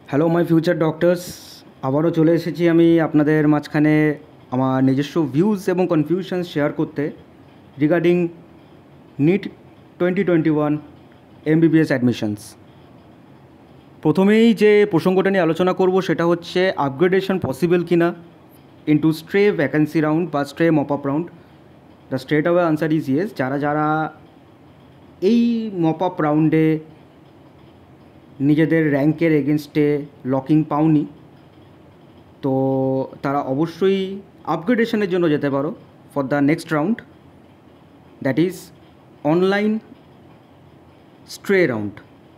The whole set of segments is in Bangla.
হ্যালো মাই ফিউচার ডক্টরস, আবারও চলে এসেছি আমি আপনাদের মাঝখানে আমার নিজস্ব ভিউজ এবং কনফিউশন শেয়ার করতে রিগার্ডিং নিট 2021 এমবিবিএস অ্যাডমিশনস। প্রথমেই যে প্রসঙ্গটা নিয়ে আলোচনা করব সেটা হচ্ছে আপগ্রেডেশন পসিবল কিনা ইনটু স্ট্রে ভ্যাকেন্সি রাউন্ড বা stray mop up round. The straight away answer is yes. যারা এই মপ আপ রাউন্ডে নিজেদের র্যাঙ্কের এগেনস্টে লকিং পাওনি, তো তারা অবশ্যই আপগ্রেডেশনের জন্য যেতে পারো for the next round, that is online stray round.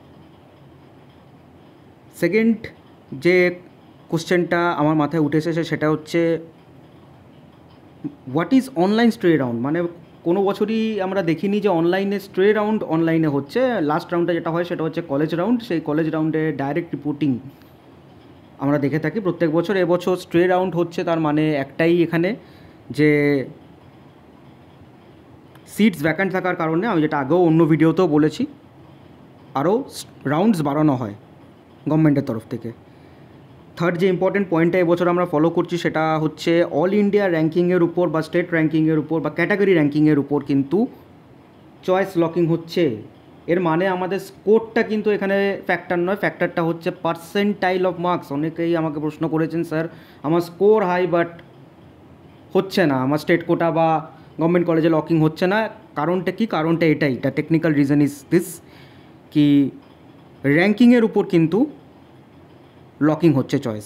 Second যে কোশ্চেনটা আমার মাথায় উঠে এসেছে সেটা হচ্ছে what is online stray round. মানে কোনো বছরই আমরা দেখিনি যে অনলাইনে স্ট্রে রাউন্ড অনলাইনে হচ্ছে। লাস্ট রাউন্ডে যেটা হয় সেটা হচ্ছে কলেজ রাউন্ড। সেই কলেজ রাউন্ডে ডাইরেক্ট রিপোর্টিং আমরা দেখে থাকি প্রত্যেক বছর। এবছর স্ট্রে রাউন্ড হচ্ছে, তার মানে একটাই এখানে যে সিটস ভ্যাকান্ট থাকার কারণে, আমি যেটা আগেও অন্য ভিডিওতেও বলেছি, আরও রাউন্ডস বাড়ানো হয় গভর্নমেন্টের তরফ থেকে। থার্ড যে ইম্পর্টেন্ট পয়েন্টটা এবছর আমরা ফলো করছি সেটা হচ্ছে অল ইন্ডিয়া র্যাঙ্কিংয়ের উপর বা স্টেট র্যাঙ্কিংয়ের উপর বা ক্যাটাগরি র্যাঙ্কিংয়ের উপর কিন্তু চয়েস লকিং হচ্ছে। এর মানে আমাদের স্কোরটা কিন্তু এখানে ফ্যাক্টর নয়, ফ্যাক্টরটা হচ্ছে পার্সেন্টাইল অফ মার্কস। অনেকেই আমাকে প্রশ্ন করেছেন, স্যার আমার স্কোর হাই বাট হচ্ছে না, আমার স্টেট কোটা বা গভর্নমেন্ট কলেজে লকিং হচ্ছে না। কারণটা কি? কারণটা এটাই, the technical reason is this, কি র্যাঙ্কিংয়ের উপর কিন্তু লকিং হচ্ছে চয়েস।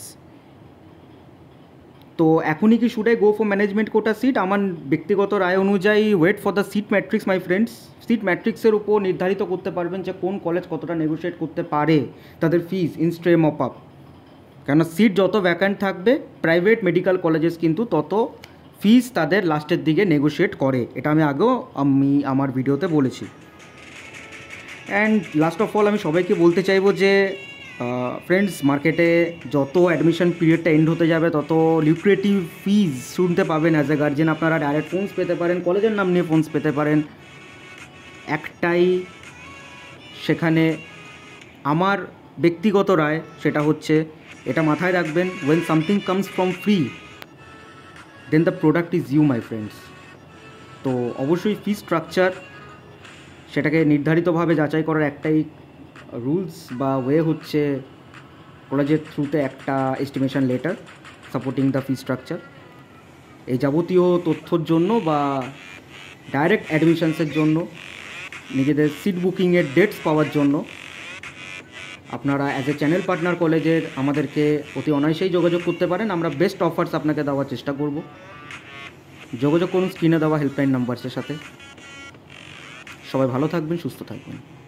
তো এখনই কি should I go for management quota seat? আমার ব্যক্তিগত রায় অনুযায়ী wait for the seat matrix my friends. Seat ম্যাট্রিক্সের উপর নির্ধারিত করতে পারবেন যে কোন কলেজ কতটা নেগোশিয়েট করতে পারে তাদের fees in stray mop up. কেননা সিট যত ভ্যাকান্ট থাকবে প্রাইভেট মেডিকেল কলেজেস কিন্তু তত ফিস তাদের লাস্টের দিকে নেগোশিয়েট করে। এটা আমি আগেও আমার ভিডিওতে বলেছি। অ্যান্ড লাস্ট অফ অল আমি সবাইকে বলতে চাইবো যে ফ্রেন্ডস, মার্কেটে যত অ্যাডমিশন পিরিয়ডটা এন্ড হতে যাবে তত লিউক্রেটিভ ফিজ শুনতে পাবেন অ্যাজ এ গার্জেন। আপনারা ডাইরেক্ট ফোনস পেতে পারেন, কলেজের নাম নিয়ে ফোনস পেতে পারেন। একটাই সেখানে আমার ব্যক্তিগত রায়, সেটা হচ্ছে এটা মাথায় রাখবেন, when something comes from free then the product is you my friends. তো অবশ্যই ফি স্ট্রাকচার সেটাকে নির্ধারিতভাবে যাচাই করার একটাই রুলস বা ওয়ে হচ্ছে কলেজের থ্রুতে একটা estimation letter supporting the fee structure. এই যাবতীয় তথ্যর জন্য বা ডাইরেক্ট অ্যাডমিশনসের জন্য, নিজেদের সিট বুকিংয়ের ডেটস পাওয়ার জন্য আপনারা অ্যাজ এ চ্যানেল পার্টনার কলেজের আমাদেরকে অতি অনায়াসেই যোগাযোগ করতে পারেন। আমরা বেস্ট অফার্স আপনাকে দেওয়ার চেষ্টা করব। যোগাযোগ করুন স্ক্রিনে দেওয়া হেল্পলাইন নাম্বারসের সাথে। সবাই ভালো থাকবেন, সুস্থ থাকবেন।